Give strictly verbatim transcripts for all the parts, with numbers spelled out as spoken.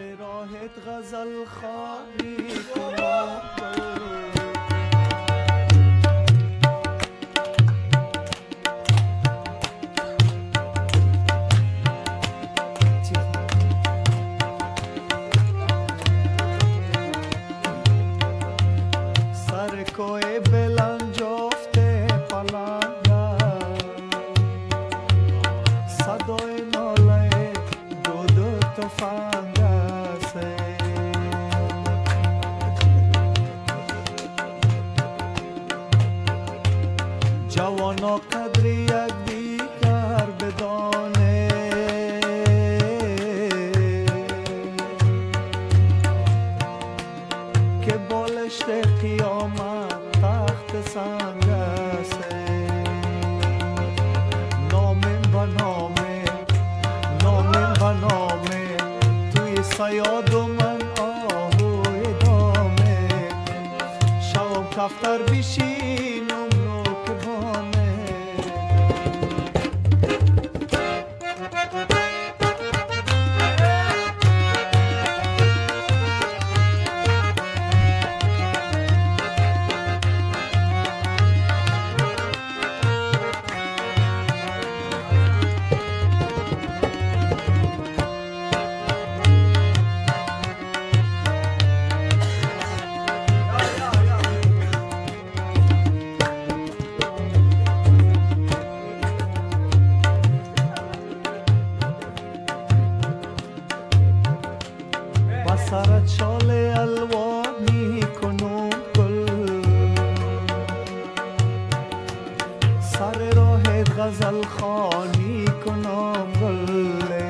سر راهت غزل خوانی کنم سر کوه بلند جفته پلنگه صدای ناله دو دو تفنگه جوانا قدر یک دیگر بدانه که بالشت قیامت تخت سنگ است نامم و نامه نامم و نامه توی سیاد و من آهوی دامه شوم کفتر بشینم نوکبانه سرت شال الوانی کنم کل سر راهت غزل خوانی کنم گل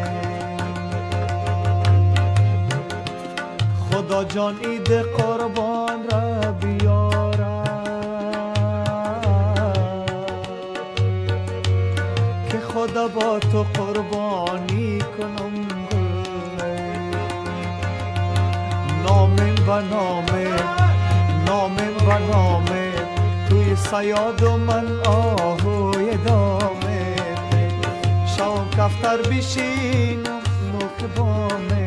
خدا جان عید قربان را بیاره که خدا با تو قربانی کنم نامم و نامه نامم و نامه توی سیاد و من آهوی دامه شام کفتر بشینم نوک بامه